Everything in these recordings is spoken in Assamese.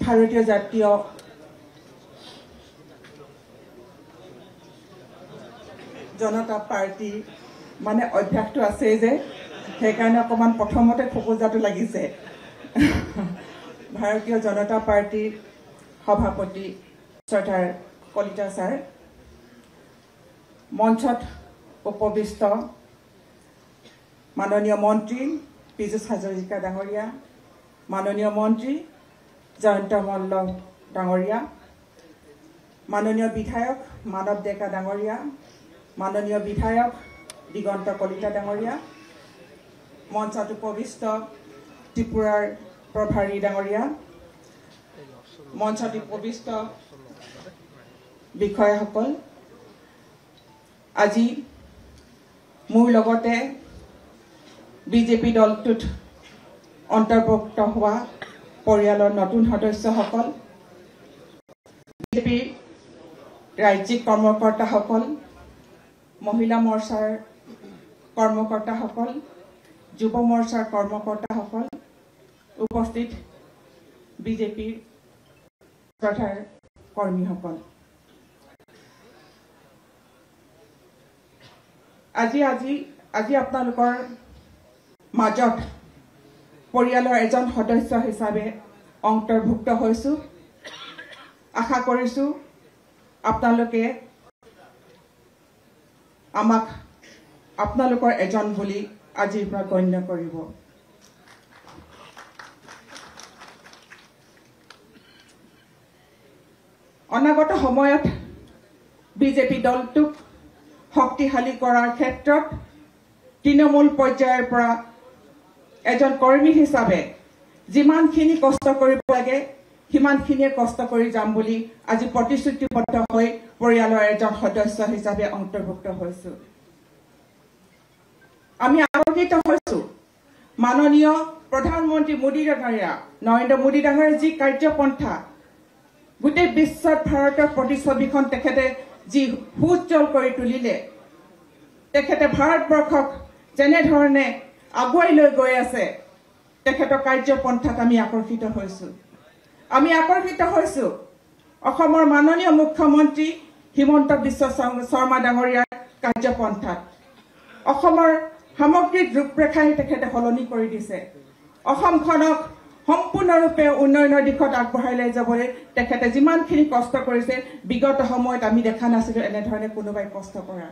ভাৰতীয় জাতীয় জনতা পাৰ্টি মানে অভ্যাসটো আছে যে সেইকাৰণে অকণমান প্ৰথমতে খোকোজাটো লাগিছে ভাৰতীয় জনতা পাৰ্টিৰ সভাপতি শ্ৰদ্ধাৰ কলিতা ছাৰ মঞ্চত উপবিষ্ট মাননীয় মন্ত্ৰী পীযুষ হাজৰিকা ডাঙৰীয়া মাননীয় মন্ত্ৰী জয়ন্ত মল্ল ডাঙৰীয়া মাননীয় বিধায়ক মানৱ ডেকা ডাঙৰীয়া মাননীয় বিধায়ক দিগন্ত কলিতা ডাঙৰীয়া মঞ্চত উপবিষ্ট ত্ৰিপুৰাৰ প্ৰভাৰী ডাঙৰীয়া মঞ্চত উপবিষ্ট বিষয়াসকল আজি মোৰ লগতে বিজেপি দলটোত অন্তৰ্ভুক্ত হোৱা পৰিয়ালৰ নতুন সদস্যসকল বিজেপি ৰাজ্যিক কৰ্মকৰ্তাসকল মহিলা মৰ্চাৰ কৰ্মকৰ্তাসকল যুৱ মৰ্চাৰ কৰ্মকৰ্তাসকল উপস্থিত বিজেপিৰ শ্ৰদ্ধাৰ কৰ্মীসকল আজি আপোনালোকৰ মাজত পৰিয়ালৰ এজন সদস্য হিচাপে অন্তৰ্ভুক্ত হৈছোঁ আশা কৰিছোঁ আপোনালোকে আমাক আপোনালোকৰ এজন বুলি আজিৰ পৰা গণ্য কৰিব অনাগত সময়ত বিজেপি দলটোক শক্তিশালী কৰাৰ ক্ষেত্ৰত তৃণমূল পৰ্যায়ৰ পৰা এজন কৰ্মী হিচাপে যিমানখিনি কষ্ট কৰিব লাগে সিমানখিনিয়ে কষ্ট কৰি যাম বুলি আজি প্ৰতিশ্ৰুতিবদ্ধ হৈ পৰিয়ালৰ এজন সদস্য হিচাপে অন্তৰ্ভুক্ত হৈছোঁ আমি আনন্দিত হৈছোঁ মাননীয় প্ৰধানমন্ত্ৰী মোদী ডাঙৰীয়া নৰেন্দ্ৰ মোদী ডাঙৰীয়াৰ যি কাৰ্যপন্থা গোটেই বিশ্বত ভাৰতৰ প্ৰতিচ্ছবিখন তেখেতে যি সুউজ্জ্বল কৰি তুলিলে তেখেতে ভাৰতবৰ্ষক যেনেধৰণে আগুৱাই লৈ গৈ আছে তেখেতৰ কাৰ্যপন্থাত আমি আকৰ্ষিত হৈছোঁ অসমৰ মাননীয় মুখ্যমন্ত্ৰী হিমন্ত বিশ্ব শৰ্মা ডাঙৰীয়াৰ কাৰ্যপন্থাত অসমৰ সামগ্ৰিক ৰূপৰেখাই তেখেতে সলনি কৰি দিছে অসমখনক সম্পূৰ্ণৰূপে উন্নয়নৰ দিশত আগবঢ়াই লৈ যাবলৈ তেখেতে যিমানখিনি কষ্ট কৰিছে বিগত সময়ত আমি দেখা নাছিলো এনেধৰণে কোনোবাই কষ্ট কৰা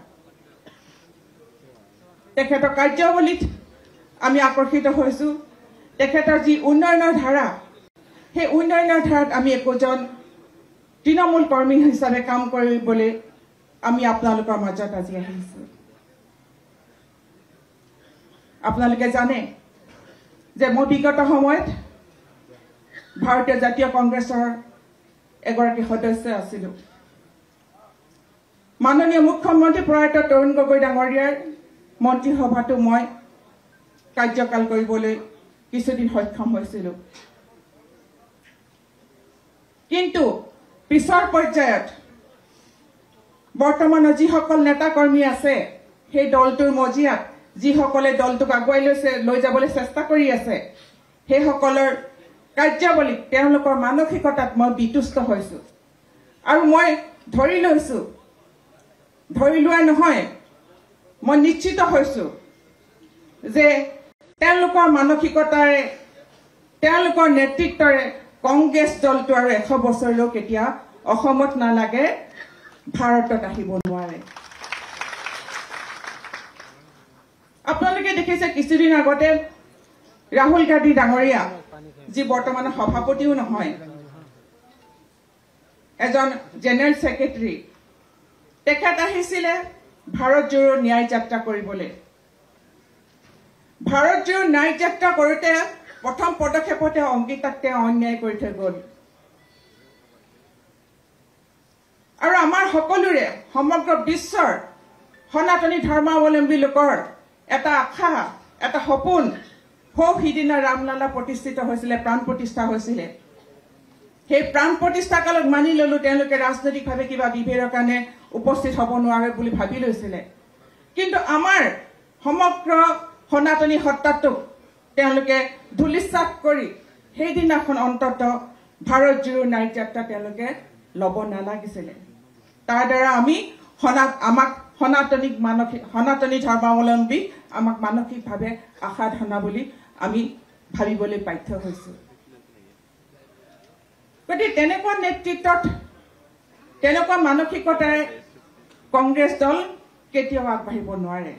তেখেতৰ কাৰ্যৱলীত আমি আকৰ্ষিত হৈছোঁ তেখেতৰ যি উন্নয়নৰ ধাৰা সেই উন্নয়নৰ ধাৰাত আমি একোজন তৃণমূল কৰ্মী হিচাপে কাম কৰিবলৈ আমি আপোনালোকৰ মাজত আজি আহিছোঁ আপোনালোকে জানে যে মই বিগত সময়ত ভাৰতীয় জাতীয় কংগ্ৰেছৰ এগৰাকী সদস্য আছিলোঁ মাননীয় মুখ্যমন্ত্ৰী প্ৰয়াত তৰুণ গগৈ ডাঙৰীয়াৰ মন্ত্ৰীসভাতো মই কাৰ্যকাল কৰিবলৈ কিছুদিন সক্ষম হৈছিলোঁ কিন্তু পিছৰ পৰ্যায়ত বৰ্তমানৰ যিসকল নেতা কৰ্মী আছে সেই দলটোৰ মজিয়াত যিসকলে দলটোক আগুৱাই লৈ যাবলৈ চেষ্টা কৰি আছে সেইসকলৰ কাৰ্যাৱলীত তেওঁলোকৰ মানসিকতাত মই বিতুষ্ট হৈছোঁ আৰু মই ধৰি লোৱা নহয় মই নিশ্চিত হৈছোঁ যে তেওঁলোকৰ মানসিকতাৰে তেওঁলোকৰ নেতৃত্বৰে কংগ্ৰেছ দলটো আৰু 100 বছৰলৈ কেতিয়া অসমত নালাগে ভাৰতত আহিব নোৱাৰে আপোনালোকে দেখিছে কিছুদিন আগতে ৰাহুল গান্ধী ডাঙৰীয়া যি বৰ্তমানৰ সভাপতিও নহয় এজন জেনেৰেল সেক্ৰেটাৰী তেখেত আহিছিলে ভাৰত জোড়ো ন্যায় যাত্ৰা কৰিবলৈ ভাৰত জোড়ো ন্যায় যাত্ৰা কৰোঁতে প্ৰথম পদক্ষেপতে অংকিতাক তেওঁ অন্যায় কৰি থৈ গ'ল আৰু আমাৰ সকলোৰে সমগ্ৰ বিশ্বৰ সনাতনী ধৰ্মাৱলম্বী লোকৰ এটা আশা এটা সপোন সিদিনা ৰামলালা প্ৰতিষ্ঠিত হৈছিলে প্ৰাণ প্ৰতিষ্ঠা হৈছিলে সেই প্ৰাণ প্ৰতিষ্ঠা কালত মানি ললো তেওঁলোকে ৰাজনৈতিকভাৱে কিবা বিভেদৰ কাৰণে উপস্থিত হ'ব নোৱাৰে বুলি ভাবি লৈছিলে কিন্তু আমাৰ সমগ্ৰ সনাতনী সত্তাটোক তেওঁলোকে ধুলিসাৎ কৰি সেই দিনাখন অন্তত ভাৰত জোড়ো নাৰী যাত্ৰা তেওঁলোকে ল'ব নালাগিছিলে তাৰ দ্বাৰা আমি আমাক সনাতনী ধৰ্মাৱলম্বী আমাক মানসিকভাৱে আশাধনা বুলি আমি ভাবিবলৈ বাধ্য হৈছো গতিকে তেনেকুৱা নেতৃত্বত তেনেকুৱা মানসিকতাৰে কংগ্ৰেছ দল কেতিয়াও আগবাঢ়িব নোৱাৰে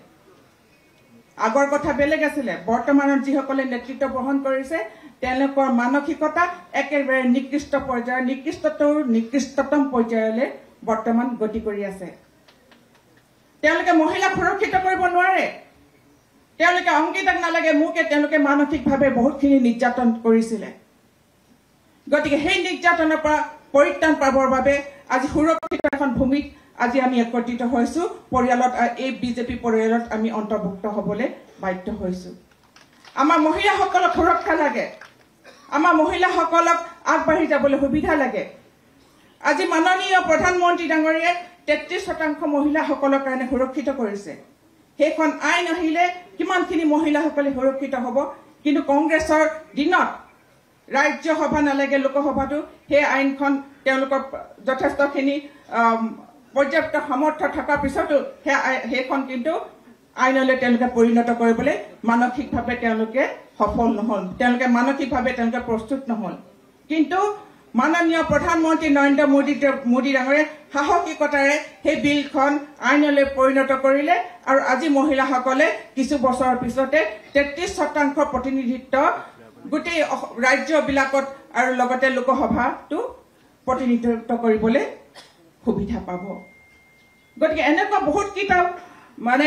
আগৰ কথা বেলেগ আছিলে বৰ্তমানৰ যিসকলে নেতৃত্ব বহন কৰিছে তেওঁলোকৰ মানসিকতা একেবাৰে নিকৃষ্ট পৰ্যায়ৰ নিকৃষ্টতম পৰ্যায়লৈ বৰ্তমান গতি কৰি আছে তেওঁলোকে মহিলাক সুৰক্ষিত কৰিব নোৱাৰে তেওঁলোকে অংগীতাক নালাগে মোকে তেওঁলোকে মানসিকভাৱে বহুতখিনি নিৰ্যাতন কৰিছিলে গতিকে সেই নিৰ্যাতনৰ পৰা পৰিত্ৰাণ পাবৰ বাবে আজি সুৰক্ষিত এখন ভূমিত আজি আমি একত্ৰিত হৈছো পৰিয়ালত এই বিজেপি পৰিয়ালত আমি অন্তৰ্ভুক্ত হ'বলৈ বাধ্য হৈছো আমাৰ মহিলাসকলক সুৰক্ষা লাগে আমাৰ মহিলাসকলক আগবাঢ়ি যাবলৈ সুবিধা লাগে আজি মাননীয় প্ৰধানমন্ত্ৰী ডাঙৰীয়াই 33% মহিলাসকলৰ কাৰণে সুৰক্ষিত কৰিছে সেইখন আইন আহিলে কিমানখিনি মহিলাসকলে সুৰক্ষিত হ'ব কিন্তু কংগ্ৰেছৰ দিনত ৰাজ্য সভা নালাগে লোকসভাটো সেই আইনখন তেওঁলোকৰ যথেষ্টখিনি পৰ্যাপ্ত সামৰ্থ থকাৰ পিছতো সেইখন কিন্তু আইনলৈ তেওঁলোকে পৰিণত কৰিবলৈ মানসিকভাৱে তেওঁলোকে সফল নহল তেওঁলোকে মানসিকভাৱে তেওঁলোকে প্ৰস্তুত নহল কিন্তু মাননীয় প্ৰধানমন্ত্ৰী নৰেন্দ্ৰ মোদী ডাঙৰীয়াই সাহসিকতাৰে সেই বিলখন আইনলৈ পৰিণত কৰিলে আৰু আজি মহিলাসকলে কিছু বছৰৰ পিছতে 33% প্ৰতিনিধিত্ব গোটেই ৰাজ্যবিলাকত আৰু লগতে লোকসভাটো প্ৰতিনিধিত্ব কৰিবলৈ সুবিধা পাব গতিকে এনেকুৱা বহুত কিতাপ মানে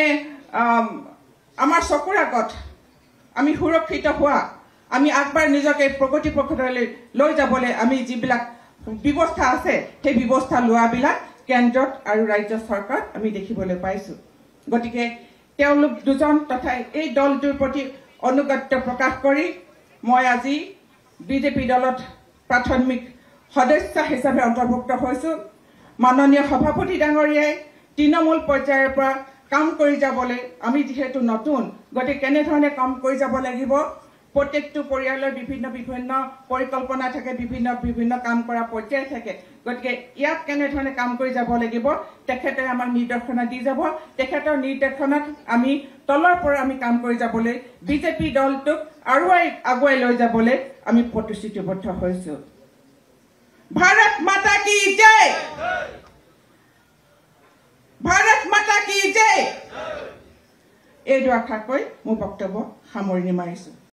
আমাৰ চকুৰ আগত আমি সুৰক্ষিত হোৱা আমি আগবাৰ নিজকে প্ৰগতি পথলৈ লৈ যাবলৈ আমি যিবিলাক ব্যৱস্থা আছে সেই ব্যৱস্থা লোৱাবিলাক কেন্দ্ৰত আৰু ৰাজ্য চৰকাৰ আমি দেখিবলৈ পাইছো গতিকে তেওঁলোক দুজন তথা এই দলটোৰ প্ৰতি অনুগত্য প্ৰকাশ কৰি মই আজি বিজেপি দলত প্ৰাথমিক সদস্য হিচাপে অন্তৰ্ভুক্ত হৈছো মাননীয় সভাপতি ডাঙৰীয়াই তৃণমূল পৰ্যায়ৰ পৰা কাম কৰি যাবলৈ আমি যেহেতু নতুন গতিকে কেনেধৰণে কাম কৰি যাব লাগিব প্ৰত্যেকটো পৰিয়ালৰ বিভিন্ন পৰিকল্পনা থাকে বিভিন্ন কাম কৰা পৰ্যায় থাকে গতিকে ইয়াত কেনেধৰণে কাম কৰি যাব লাগিব তেখেতে আমাক নিৰ্দেশনা দি যাব তেখেতৰ নিৰ্দেশনাত আমি তলৰ পৰা আমি কাম কৰি যাবলৈ বিজেপি দলটোক আৰু আগুৱাই লৈ যাবলৈ আমি প্ৰতিশ্ৰুতিবদ্ধ হৈছো ভাৰত মাতা কি জয় ভাৰত মাতা কি জয় এই আশা কৈ মোৰ বক্তব্য সামৰণি মাৰিছো